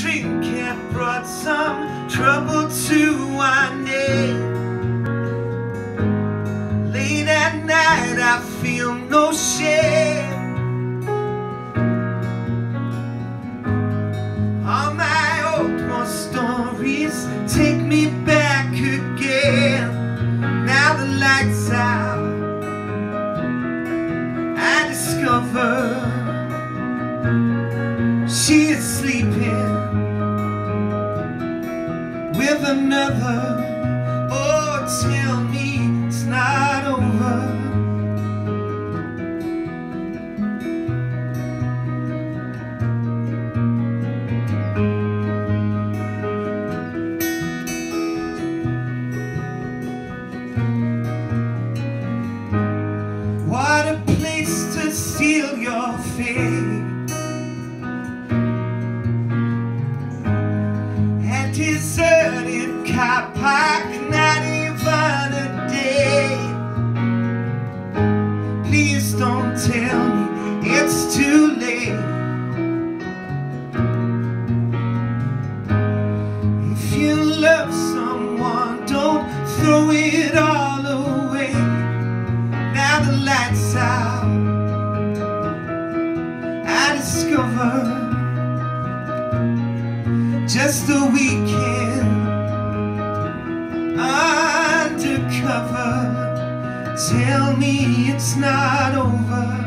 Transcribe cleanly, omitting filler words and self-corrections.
drink had brought some trouble to my name. Late at night I feel no shame. All my old war stories take me back again. Now the lights out, I discover she is sleeping with another. Oh, tell me it's not over. What a place to steal your fate. Deserted car park, not even a day. Please don't tell me it's too late. If you love someone, don't throw it all away. Now the lights out, I discover just a weekend undercover. Tell me it's not over.